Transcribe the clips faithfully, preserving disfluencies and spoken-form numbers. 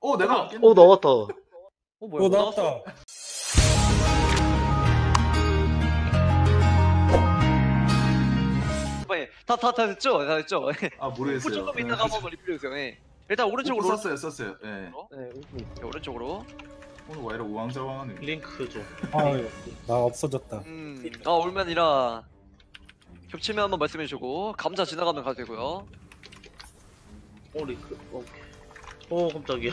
어 내가 어 나왔다. 어 뭐야? 어 나왔다. 다다 다 됐죠? 다 됐죠? 아 모르겠어요. 조금 이따가 한번 리플레이 해주세요. 예. 일단 오른쪽으로 오른쪽으로 썼어요 썼어요. 예. 네, 네. 오른쪽으로. 오늘 와 이래 우왕좌왕하네. 링크 좀. 아나 없어졌다. 음, 아 올면이라 겹치면 한번 말씀해주고 감자 지나가면 가도 되고요. 어 링크. 어, 어 깜짝이야.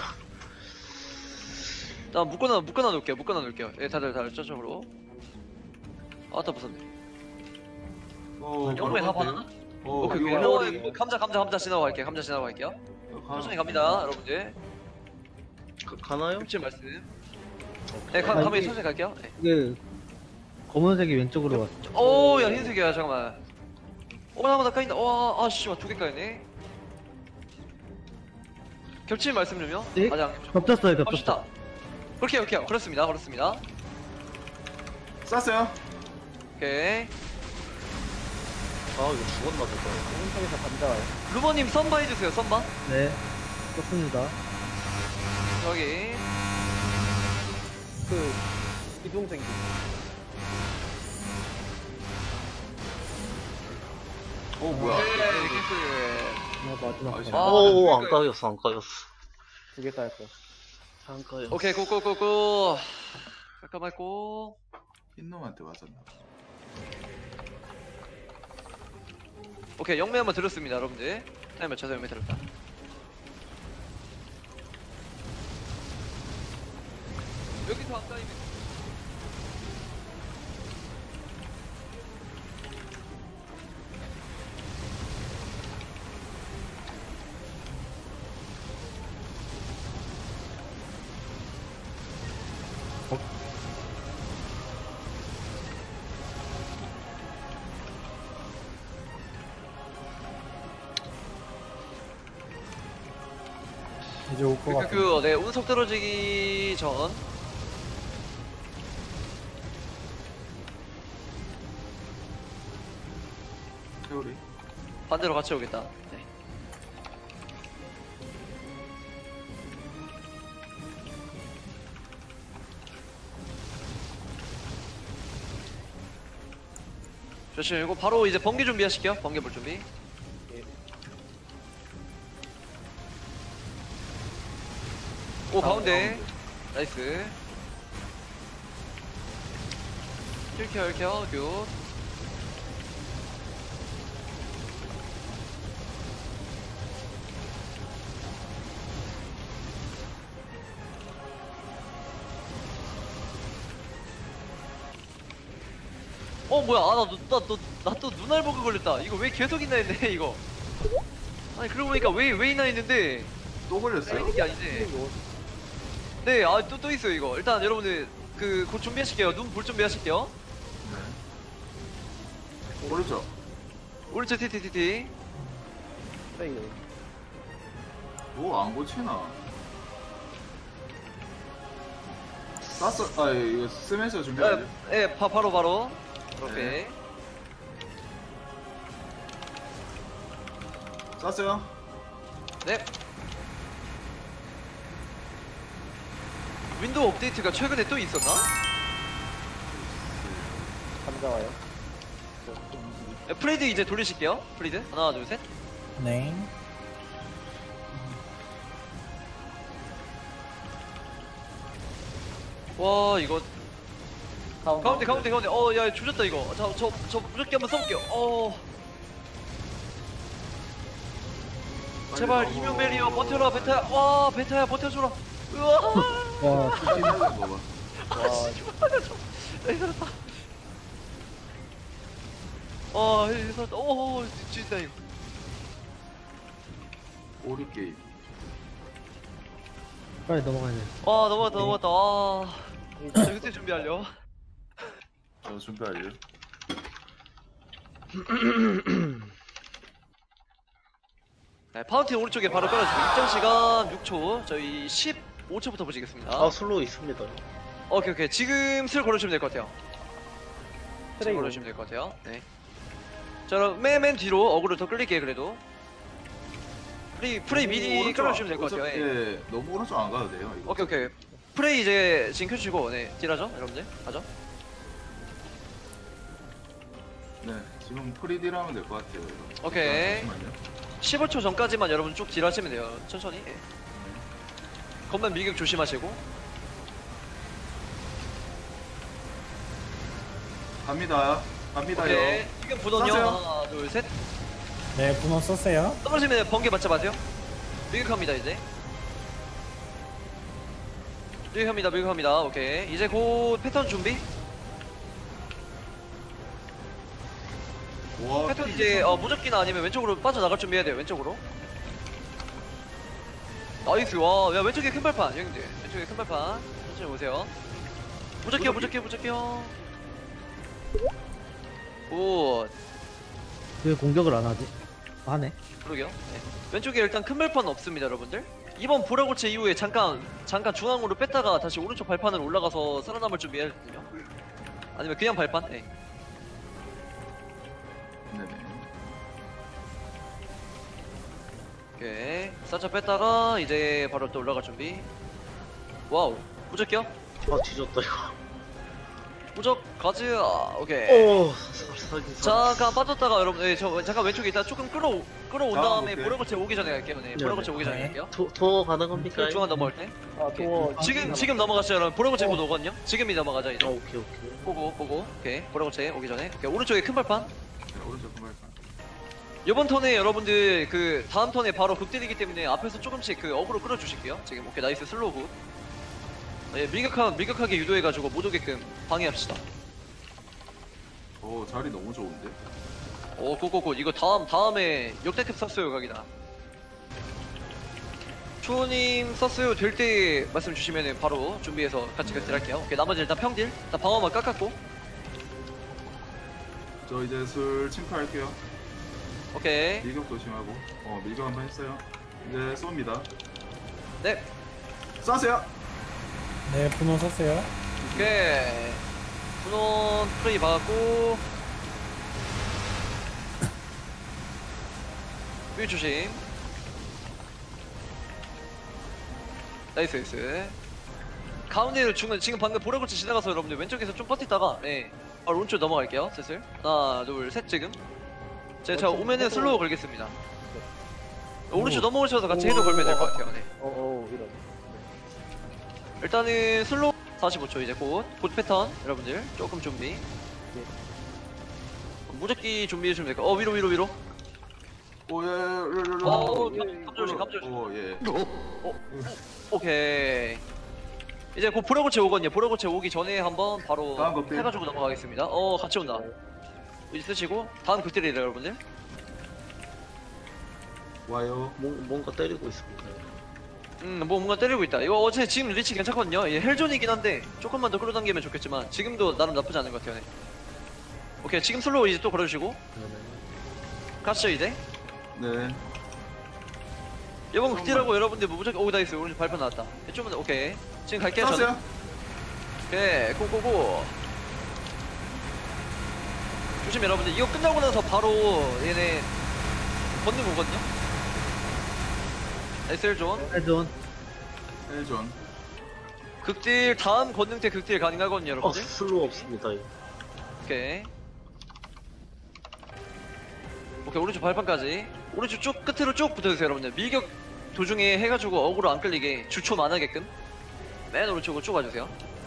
나 묶어놔 묶어놔 놓을게요. 묶어놔 놓을게요. 예, 다들 다들 저쪽으로. 아따 무섭네. 어 영구에 바로 가봐. 갈게요. 어 오케이 오케이. 이거 어, 어려워. 뭐, 감자 감자 감자 지나고 갈게요. 감자 지나고 갈게요. 가- 천천히 갑니다, 여러분들. 가, 가나요? 겹치 말씀. 네, 가, 가면 천천히 갈게요. 네. 이게 검은색이 왼쪽으로 왔어. 오, 야 흰색이야 잠깐만. 오, 잠깐만 나 까인다. 와, 아씨, 두개 까이네. 겹치는 말씀 좀요. 네? 맞아. 겹쳤어요, 겹쳤어. 갑시다. 그렇게 오케이 그렇습니다, 그렇습니다. 쐈어요. 오케이. 아 이거 죽었나 보다. 오른쪽에서 감자 와요. 루머님 선바 해주세요, 선바. 네, 좋습니다. 여기. 그 이동생기. 어 뭐야? 오케이, 링크. 나 마지막 아, 거. 아, 오안 그러니까요. 까였어 안 까였어. 두개 쌓였어. 안 까였어. 오케이, 고고고고. 잠깐 말고. 흰놈한테 맞았나? 오케이, 영매 한번 들었습니다, 여러분들. 타임 맞춰서 영매 들었다. 여기서 안 까이면. 이제 올 것 그, 같아. 그, 그, 네, 운석 떨어지기 전. 세월이. 반대로 같이 오겠다. 네. 조심, 이거 바로 이제 번개 준비하실게요. 번개 볼 준비. 오, 가운데. 나이스. 킬켜, 킬켜, 굿. 어 뭐야, 아 나 나 또 눈알 버그 걸렸다. 이거 왜 계속 있나 했네 이거. 아니 그러고 보니까 왜 왜 있나 했는데 또 걸렸어요? 이게 아니네. 네, 아 또 또 있어요 이거. 일단 여러분들 그 곧 준비하실게요. 눈 볼 준비하실게요. 네. 모르죠. 오른쪽 티티티티. 뭐안 고치나? 쐈어. 아 이거 쓰면서 준비하죠. 예, 예, 바, 바로 바로. 오케이. 네. 쐈어요. 네. 윈도우 업데이트가 최근에 또 있었나? 감자 와요. 예, 프레이드 이제 돌리실게요. 프레이드 하나 둘 셋. 네. 와 이거 가운데 가운데 가운데 가운데. 어 야 조졌다 이거. 저저 저 무적기 한번 써볼게요. 어 제발 넘어. 이명 베리어 버텨라 베타야. 와 베타야 버텨줘라. 우와. 와, 신나게 먹어. 와, 나 살았다. 아 살았다. 오 진짜 이거. 오리 게임. 빨리 넘어가야 돼. 아 넘어갔다 넘어갔다. 아 저 그때 준비하려. 저 준비하려. 네, 파운틴 오른쪽에 바로 깔아주고 입장 시간 육 초. 저희 십오 초부터 보시겠습니다. 아 슬로우 있습니다. 오케이 오케이 지금 슬 걸어주시면 될 것 같아요. 슬 트레이 걸어주시면 될 것 같아요. 네. 자 그럼 맨 맨 뒤로 어그로 더 끌릴게요 그래도. 프레이 프레이 너무 미리 오른쪽 깔아주시면 될 것 같아요. 어차피- 예. 예, 너무 오른쪽 안 가도 돼요. 이거. 오케이 오케이. 프레이 이제 지금 켜주시고 네 딜하죠 여러분들. 가죠. 네, 지금 프리딜 하면 될 것 같아요. 이거. 오케이. 잠시만요. 십오 초 전까지만 여러분 쭉 딜하시면 돼요. 천천히. 예. 겉만 밀격 조심하시고. 갑니다. 갑니다요. 오케이. 지금 분원요. 쏘세요. 하나 둘 셋. 네, 분홍 썼어요. 떨어지면 번개 맞지 마세요. 밀격합니다 이제. 밀격합니다 밀격합니다. 오케이. 이제 곧 패턴 준비. 와, 패턴 피 이제 어, 무적기나 아니면 왼쪽으로 빠져나갈 준비해야 돼요. 왼쪽으로. 나이스. 와, 야 왼쪽에 큰 발판 형님들. 왼쪽에 큰 발판. 천천히 오세요. 무적기요 무적기요 무적기요. 굿. 왜 공격을 안 하지? 하네. 그러게요. 네. 왼쪽에 일단 큰 발판 없습니다, 여러분들. 이번 보라고체 이후에 잠깐 잠깐 중앙으로 뺐다가 다시 오른쪽 발판으로 올라가서 살아남을 준비해야 되거든요. 아니면 그냥 발판? 네. 네네. 오케이. 살짝 뺐다가 이제 바로 또 올라갈 준비. 와우. 무적기요? 아 뒤졌다 이거. 무적 가즈. 아, 오케이. 오 사기. 잠깐 빠졌다가 여러분, 네, 저 잠깐 왼쪽에 있다 조금 끌어 끌어온 다음 다음에 볼게요. 보라고체 오기 전에 갈게요. 네, 보라고체 오기 전에 네. 갈게요. 토, 토 가는 겁니까? 중앙 넘어갈 때. 아, 도어. 지금 지금 넘어갔어요, 여러분. 보라고체 곧 오거든요. 지금이 넘어가자 이제. 아 오케이 오케이. 보고 보고. 오케이. 보라고체 오기 전에. 오케이. 오른쪽에 큰 발판. 네, 오른쪽 금발판. 이번 턴에 여러분들 그 다음 턴에 바로 극딜이기 때문에 앞에서 조금씩 그 어그로 끌어주실게요. 지금 오케이 나이스 슬로우 굿. 예, 밀격하, 밀격하게 유도해가지고 못 오게끔 방해합시다. 오, 자리 너무 좋은데. 오 고고고 이거 다음 다음에 역대급 쐈어요 각이다. 초님 쐈어요 될 때 말씀 주시면 바로 준비해서 같이 극딜할게요. 오케이 나머지 일단 평딜. 일단 방어만 깎았고. 저 이제 술 침투할게요. 오케이. 밀격 조심하고. 어, 밀격 한번 했어요. 이제 쏩니다. 네. 쏴세요. 네, 분홍 썼어요. 오케이. 분원 프레이 받았고. 위 조심. 나이스 나이스. 가운데로 중간 지금 방금 보라고치 지나가서 여러분들 왼쪽에서 좀 버티다가 예. 바로 오른쪽 넘어갈게요. 슬슬. 하나 둘 셋 지금. 제가 자 오면은 슬로우 걸겠습니다. 오른쪽 넘어오셔서 같이 헤드 걸면 될 것 같아요. 네. 어어, 이런. 일단은 슬로우 사십오 초 이제 곧, 곧 패턴 여러분들 조금 준비. 무적기 준비해주면 될까? 어 위로 위로 위로. 오, 예, 예, 예, 예. 어 감조심 감조심. 오, 예. 오케이. 이제 곧 보라고체 오거든요. 보라고체 오기 전에 한번 바로 다음 극딜. 해가지고 넘어가겠습니다. 어 같이 온다. 이제 쓰시고 다음 극딜이래요 여러분들. 와요. 뭔, 뭔가 때리고 있습니다. 음, 뭐 뭔가 때리고 있다. 이거 어제 지금 리치 괜찮거든요. 예, 헬존이긴 한데 조금만 더 끌어당기면 좋겠지만 지금도 나름 나쁘지 않은 것 같아요. 네. 오케이, 지금 슬로우 이제 또 걸어주시고 가시죠 이제. 네. 이번 극딜하고 여러분들 뭐 무조건 오 나이스 오른쪽 발판 나왔다. 좀만 더 오케이. 지금 갈게요. 저는. 쐈어요. 오케이, 고고고. 조심 여러분들. 이거 끝나고 나서 바로 얘네 건능 오거든요. 에스엘존. 해전. 헬존. 극딜 다음 건능 때 극딜 가능하거든요 어 여러분들. 슬로우 없습니다 이거. 오케이. 오케이 오른쪽 발판까지. 오른쪽 쭉 끝으로 쭉 붙어주세요 여러분들. 밀격 도중에 해가지고 어그로 안 끌리게 주초 많아게끔 맨 오른쪽으로 쭉 와주세요.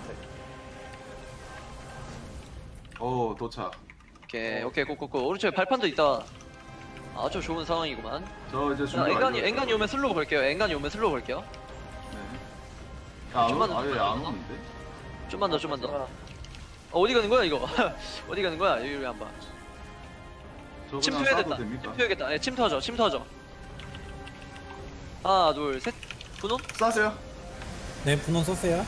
오, 도착. 오케이 오케이 고고고. 오른쪽에 발판도 있다. 아주 좋은 상황이구만. 저 이제 자, 준비 엔간이 완료. 엔간이 오면 슬로우 볼게요. 엔간이 오면 슬로우 볼게요. 네. 안 좀만 오, 더, 아예 좀만 안 더. 오는데? 좀만 더 좀만 더. 어, 어디 가는 거야 이거? 어디 가는 거야? 여기 왜 안 봐? 저 그냥 침투해야겠다. 쏴도 됩니까? 침투해야겠다. 예, 침투하죠. 침투하죠. 하나, 둘, 셋. 분홍? 쏴세요. 네, 분홍 썼어요.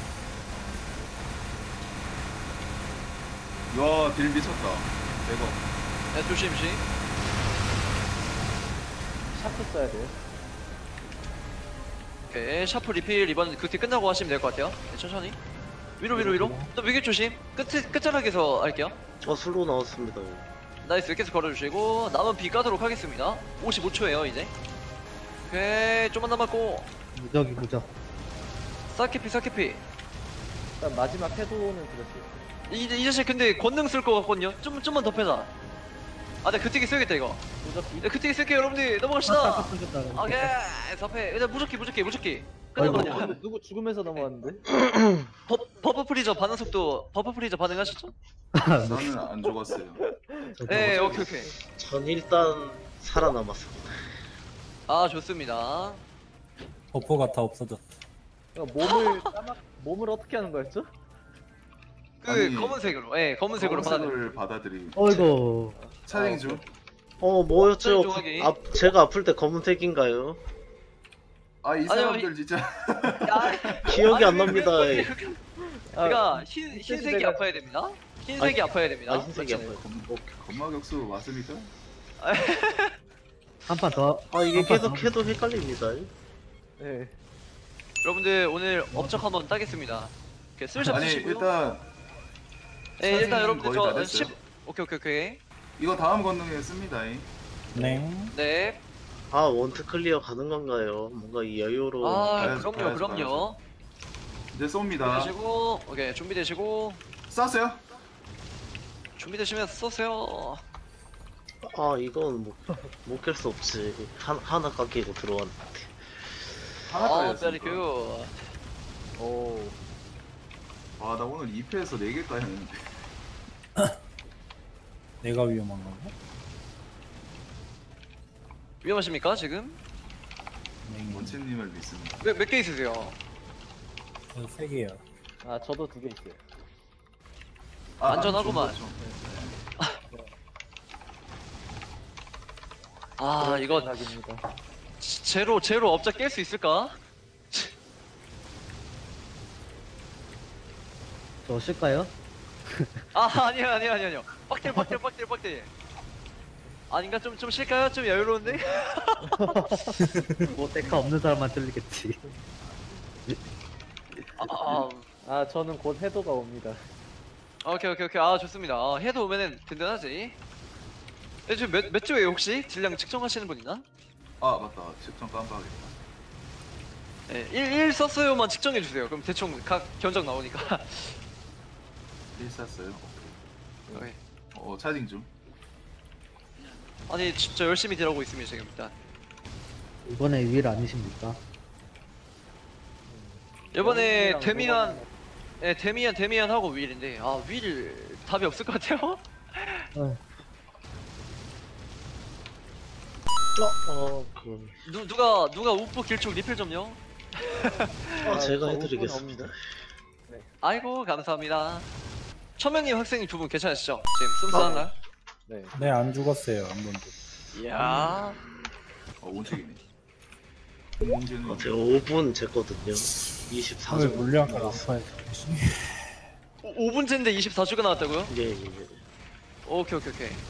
와, 딜 미쳤다. 대박. 네, 조심, 조심. 샤프 써야 돼요. 오케이. 샤프 리필 이번 그때 끝나고 하시면 될 것 같아요. 네, 천천히. 위로, 위로, 위로. 또 위기 조심. 끝, 끝자락에서 할게요. 어 슬로우 나왔습니다 이거. 나이스. 계속 걸어주시고. 남은 비 까도록 하겠습니다. 오십오 초에요, 이제. 오케이 좀만 남았고 무적이 무적. 사키피 사키피. 일단 마지막 해도는 들었어요. 이, 이 자식 근데 권능 쓸 것 같거든요. 좀 좀만 더 패자. 아, 나 그티기 써야겠다 이거. 무적기. 나 그티기 쓸게요 여러분들. 넘어갑시다. 다 오케이 사패. 일단 무적기 무적기 무적기. 아이고. 끝내버려. 누구, 누구 죽으면서 넘어왔는데? 버, 버프 프리저 반응 속도 버프 프리저 반응하셨죠? 나는 안 죽었어요. 네 오케이 오케이. 전 일단 살아남았습니다. 아 좋습니다. 버퍼가 다 없어졌다. 아. 몸을 까막 몸을 어떻게 하는 거였죠? 그 아니, 검은색으로. 예 검은색으로 받아. 검은색을 받아들이. 어이구. 차징 중. 어 뭐였죠? 어떤 조각이? 아, 제가 아플 때 검은색인가요? 아 이 아니요, 사람들 이- 진짜. 야, 기억이 안 아니, 왜- 납니다. 왜- 왜- 왜- 그러니까 흰 흰색이 흰색이 내가- 아파야 됩니다. 흰색이 아파야 됩니다. 아 흰색이 그렇지? 아파요. 검, 검마격수 맞습니까? 한 판 더. 아 이게 한 판 계속 더. 해도 헷갈립니다. 네. 여러분들 오늘 업적 한번 따겠습니다. 이렇게 술샷 아니 드시고요. 일단 네, 일단 사진 여러분들 거의 다 저 됐어요. 십 오케이 오케이 오케이. 이거 다음 권능에 씁니다. 이. 네. 네. 아 원트 클리어 가는 건가요? 뭔가 이 여유로운. 아 가야죠, 그럼요 가야죠, 그럼요. 이제 쏩니다. 준비되시고 오케이 준비되시고 쐈어요? 준비되시면 쏘세요. 아 이건 못못 깰 수 없지. 한 하나 깎이고 들어왔는데. 하나 아 깔렸어. 베리 굿. 오. 아나 오늘 이 패에서 네 개 까였는데. 내가 위험한 건가? 위험하십니까 지금? 네. 원채님을 믿습니다. 몇 개 있으세요? 저세 개요. 어, 아 저도 두 개 있어요. 아, 안전하구만. 안 좋은 거죠. 아 이거 낙입니다. 제로 제로 업자 깰 수 있을까? 저 쓸까요? 아 아니요 아니요 아니요 아니요. 빡딜 빡딜 빡딜 빡딜. 아닌가 좀 좀 쉴까요? 좀 여유로운데? 뭐 데카 없는 사람만 들리겠지. 아, 아, 아 저는 곧 해도가 옵니다. 아, 오케이 오케이 오케이 아 좋습니다. 아, 해도 오면은 든든하지. 예, 지금 몇, 몇 조예요 혹시? 질량 측정하시는 분 있나? 아 맞다. 측정 깜빡했다. 네, 일, 일 썼어요만 측정해 주세요. 그럼 대충 각 견적 나오니까. 일 쐈어요. 오케이. 어 차징 중. 아니 진짜 열심히 딜하고 있습니다 지금 일단. 이번에 윌 아니십니까? 이번에 영웅이랑 데미안, 로봇이랑 예 데미안 데미안 하고 윌인데 아 윌 답이 없을 것 같아요. 어. 어, 그, 누 누가 누가 우프 길쭉 리필 좀요. 아, 아, 제가 저 해드리겠습니다. 오픈 아이고 감사합니다. 천명님 학생님 두 분 괜찮으시죠? 지금 씀씀한가요? 네. 네. 네, 안 죽었어요. 한 번도. 이야. 어 온책이네. 공공재는 아, 제가 오 분 쟀거든요. 이십사 왜 점. 물량을 안 파요? 오 분째인데 이십사 주가 나왔다고요? 예, 예, 예. 오케이 오케이 오케이.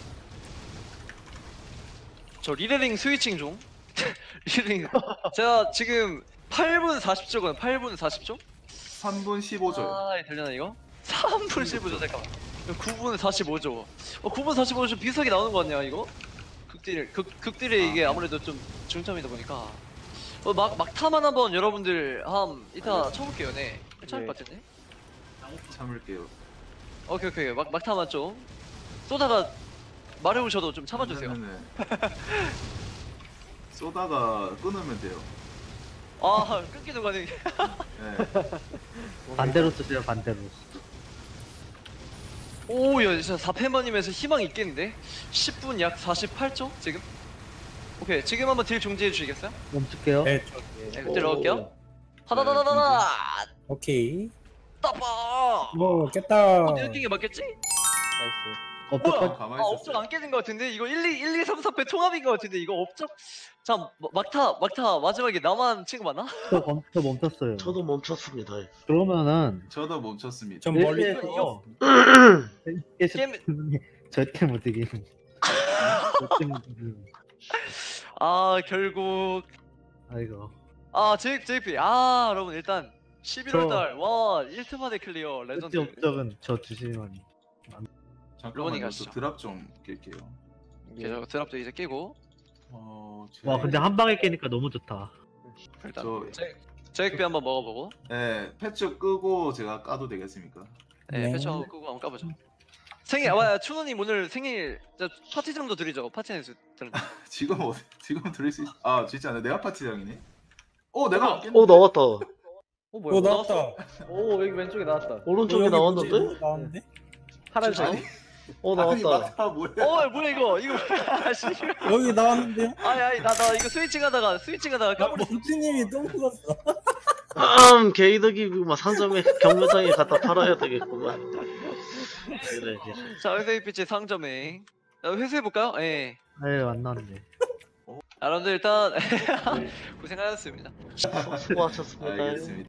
저 리레링 스위칭 중. 리레링. 제가 지금 팔 분 사십 초거든. 팔 분 사십 초? 삼 분 십오 초. 아, 되려나 이거? 삼 분 십오 초 잠깐만. 구 분 사십오 초. 어, 구 분 사십오 초 좀 비슷하게 나오는 거 같냐 이거? 극딜 극 극딜에 이게 아무래도 좀 중점이다 보니까. 어, 막 막타만 한번 여러분들 한 이따 쳐볼게요. 네. 괜찮을 것 같은데. 참을게요. 오케이 오케이 막 막타만 좀 쏘다가 마려우셔도 좀 참아주세요. 그러면은 쏘다가 끊으면 돼요. 아 끊기도 가능. 네. 반대로 쓰세요, 반대로. 오야 진짜 사 팬번님에서 희망이 있겠는데? 십 분 약 사십팔 초 지금? 오케이 지금 한번 딜 중지해 주시겠어요? 멈출게요. 네, 저, 네, 딜 넣을게요. 하다다다다다 오케이. 따빠. 오, 깼다. 어, 내 게 맞겠지? 나이스. 업적 뭐야? 까 가만히 아 있었어요. 업적 안 깨진 것 같은데 이거 일, 이, 일, 이, 삼, 사 패 통합인 것 같은데 이거 업적 자 마- 막타 막타 마지막에 나만 친구 맞나? 저 멈, 저 멈췄어요. 저도 멈췄습니다. 그러면은 저도 멈췄습니다. 좀 멀리 일 이거- 게임 절대 못 이김. 절대 못 이김. 아 결국 아이고. 아 제이, 제이피 아 여러분 일단 십일월 저- 달와 일 트 만에 클리어 레전드. 끝이 업적은 저 주시면. 로버님 잠깐만요. 가시죠. 저 드랍 좀 깰게요. 계속 드랍도 이제 깨고 어, 와 근데 한 방에 깨니까 너무 좋다. 일단 저, 제액비 한번 먹어보고. 네, 패치 끄고 제가 까도 되겠습니까? 네, 네. 패치 한번 끄고 한번 까보죠. 생일, 와, 춘호님 오늘 생일 저 파티장도 드리죠. 파티 내수 드는. 지금 어, 지금 들을 수 있... 아 진짜 내가 파티장이네. 어 내가 안 오 나왔다. 어 뭐야? 오 나왔다. 오 여기 왼쪽에 나왔다. 오른쪽에 여기 뭐지? 나왔는데? 나왔는데? 파란색. 아니, 어 아니 나왔다. 맞다 뭐야? 어, 뭐야 이거? 이거 뭐야? 씨. 여기 나왔는데요? 아니, 아니, 나, 나 이거 스위칭하다가 스위칭하다가 야, 까버렸어. 멈치님이 또 먹었어. 음, 게이득이구만. 상점에 경매장에 갖다 팔아야 되겠구만. 그래, 그래. 자, 회사이피치 상점에. 자, 회수해볼까요? 예. 아유 안 나왔네. 여러분들 일단 고생하셨습니다. 수고하셨습니다. 알겠습니다.